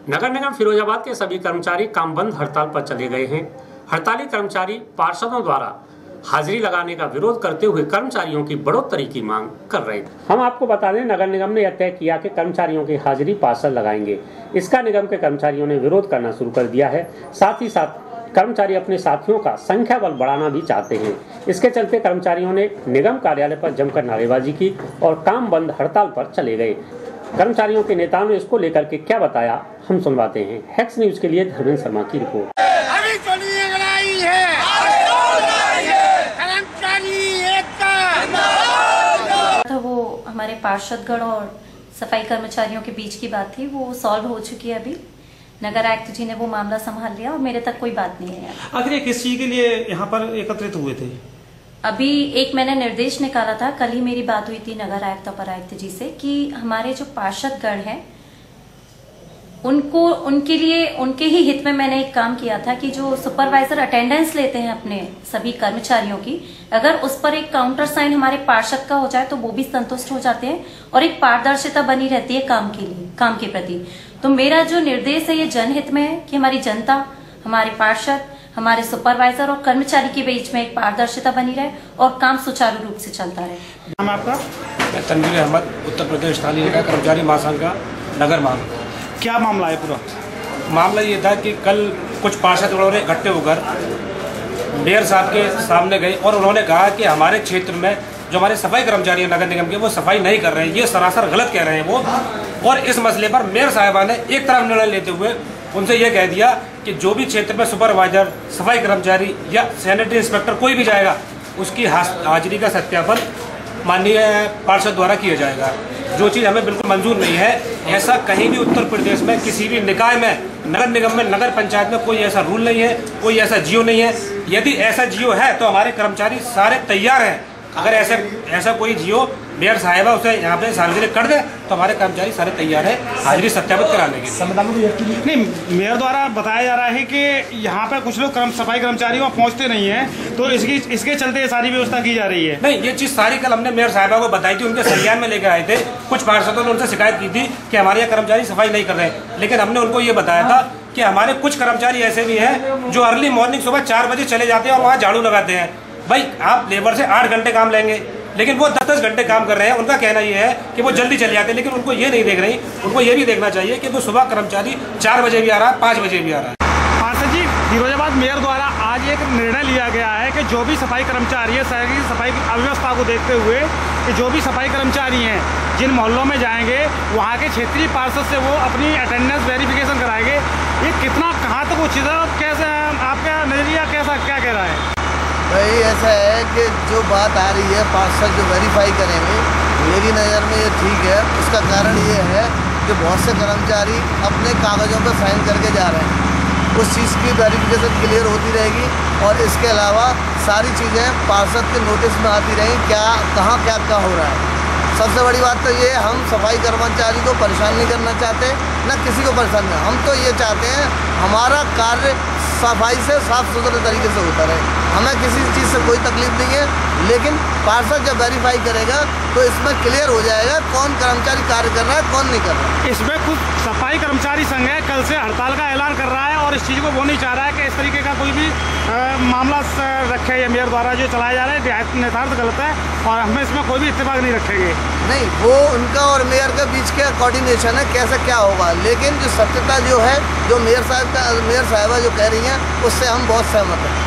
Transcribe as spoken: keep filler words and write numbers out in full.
नगर निगम फिरोजाबाद के सभी कर्मचारी काम बंद हड़ताल पर चले गए हैं। हड़ताली कर्मचारी पार्षदों द्वारा हाजिरी लगाने का विरोध करते हुए कर्मचारियों की बढ़ोतरी की मांग कर रहे थे। हम आपको बता दें, नगर निगम ने यह तय किया कि कर्मचारियों की हाजिरी पार्षद लगाएंगे। इसका निगम के कर्मचारियों ने विरोध करना शुरू कर दिया है। साथ ही साथ कर्मचारी अपने साथियों का संख्या बल बढ़ाना भी चाहते हैं। इसके चलते कर्मचारियों ने निगम कार्यालय पर जमकर नारेबाजी की और काम बंद हड़ताल पर चले गए। कर्मचारियों के नेताओं ने इसको लेकर के क्या बताया, हम सुनवाते हैं। हैक्स न्यूज के लिए धर्मेंद्र शर्मा की रिपोर्ट। अभी तो नहीं लड़ाई है, कर्मचारी एकता। तो वो हमारे पार्षदगण और सफाई कर्मचारियों के बीच की बात थी, वो सॉल्व हो चुकी है। अभी नगर आयुक्त जी ने वो मामला संभाल लिया और मेरे तक कोई बात नहीं है। आखिर किस चीज के लिए यहाँ पर एकत्रित हुए थे? अभी एक मैंने निर्देश निकाला था, कल ही मेरी बात हुई थी नगर आयुक्त अपर आयुक्त जी से कि हमारे जो पार्षदगण हैं उनको उनके लिए उनके ही हित में मैंने एक काम किया था कि जो सुपरवाइजर अटेंडेंस लेते हैं अपने सभी कर्मचारियों की, अगर उस पर एक काउंटर साइन हमारे पार्षद का हो जाए तो वो भी संतुष्ट हो जाते हैं और एक पारदर्शिता बनी रहती है काम के लिए काम के प्रति। तो मेरा जो निर्देश है ये जनहित में है कि हमारी जनता, हमारे पार्षद, हमारे सुपरवाइजर और कर्मचारी के बीच में एक पारदर्शिता बनी रहे और काम सुचारू रूप से चलता रहे। नाम आपका? मैं तनवीर अहमद, उत्तर प्रदेश स्थानीय निकाय कर्मचारी महासंघ का नगर महान। क्या मामला है पूरा? मामला ये था कि कल कुछ पार्षद उन्होंने इकट्ठे होकर मेयर साहब के सामने गए और उन्होंने कहा कि हमारे क्षेत्र में जो हमारे सफाई कर्मचारी हैं नगर निगम के, वो सफाई नहीं कर रहे हैं, ये सरासर गलत कह रहे हैं वो। और इस मसले पर मेयर साहिबा ने एक तरफ निर्णय लेते हुए उनसे यह कह दिया कि जो भी क्षेत्र में सुपरवाइजर, सफाई कर्मचारी या सैनिटरी इंस्पेक्टर कोई भी जाएगा उसकी हाजिरी का सत्यापन माननीय पार्षद द्वारा किया जाएगा, जो चीज़ हमें बिल्कुल मंजूर नहीं है। ऐसा कहीं भी उत्तर प्रदेश में किसी भी निकाय में, नगर निगम में, नगर पंचायत में कोई ऐसा रूल नहीं है, कोई ऐसा जियो नहीं है। यदि ऐसा जियो है तो हमारे कर्मचारी सारे तैयार हैं। अगर ऐसा ऐसा कोई जियो मेयर साहिबा उसे यहाँ पे सार्वजनिक कर दे तो हमारे कर्मचारी सारे तैयार हैं हाजिरी सत्यापित कराने के। नहीं, मेयर द्वारा बताया जा रहा है कि यहाँ पे कुछ लोग कर्म सफाई कर्मचारी वहाँ पहुँचते नहीं हैं, तो इसकी इसके चलते ये सारी व्यवस्था की जा रही है। नहीं, ये चीज़ सारी कल हमने मेयर साहिबा को बताई थी, उनके संज्ञान में लेकर आए थे। कुछ पार्षदों ने उनसे शिकायत की थी कि हमारे यहाँ कर्मचारी सफाई नहीं कर रहे, लेकिन हमने उनको ये बताया था कि हमारे कुछ कर्मचारी ऐसे भी हैं जो अर्ली मॉर्निंग सुबह चार बजे चले जाते हैं और वहाँ झाड़ू लगाते हैं। भाई, आप लेबर से आठ घंटे काम लेंगे, लेकिन वो दस दस घंटे काम कर रहे हैं। उनका कहना ये है कि वो जल्दी चले जाते हैं, लेकिन उनको ये नहीं देख रही। उनको ये भी देखना चाहिए कि वो सुबह कर्मचारी चार बजे भी आ रहा है, पाँच बजे भी आ रहा है। पार्षद जी, फिरोजाबाद मेयर द्वारा आज एक निर्णय लिया गया है कि जो भी सफाई कर्मचारी है, शहर की सफाई की अव्यवस्था को देखते हुए कि जो भी सफाई कर्मचारी हैं जिन मोहल्लों में जाएंगे वहाँ के क्षेत्रीय पार्षद से वो अपनी अटेंडेंस वेरिफिकेशन कराएंगे। ये कितना कहाँ तक उचित है और कैसे आपका नजरिया कैसा क्या कह रहा है? भाई, ऐसा है कि जो बात आ रही है पार्षद जो वेरीफाई करेंगे, मेरी नज़र में ये ठीक है। उसका कारण ये है कि बहुत से कर्मचारी अपने कागज़ों पर साइन करके जा रहे हैं, उस चीज़ की वेरिफिकेशन क्लियर होती रहेगी और इसके अलावा सारी चीज़ें पार्षद के नोटिस में आती रहेंगी, क्या कहाँ क्या क्या हो रहा है। सबसे बड़ी बात तो ये, हम सफाई कर्मचारी को परेशान नहीं करना चाहते, न किसी को परेशान नहीं। हम तो ये चाहते हैं हमारा कार्य सफाई से साफ सुथरे तरीके से होता रहे, हमें किसी चीज़ से कोई तकलीफ नहीं है। लेकिन पार्षद जब वेरीफाई करेगा तो इसमें क्लियर हो जाएगा कौन कर्मचारी कार्य कर रहा है, कौन नहीं कर रहा है। इसमें कुछ सफाई कर्मचारी संघ है कल से हड़ताल का ऐलान कर रहा है और इस चीज़ को वो नहीं चाह रहा है कि इस तरीके का कोई भी आ, मामला रखे या मेयर द्वारा जो चलाया जा रहा है निर्धारित गलत है और हम इसमें कोई भी इत्तेफाक नहीं रखेंगे। नहीं, वो उनका और मेयर के बीच का कोऑर्डिनेशन है, कैसे क्या होगा। लेकिन जो सत्यता जो है, जो मेयर साहब का मेयर साहिबा जो कह रही हैं, उससे हम बहुत सहमत हैं।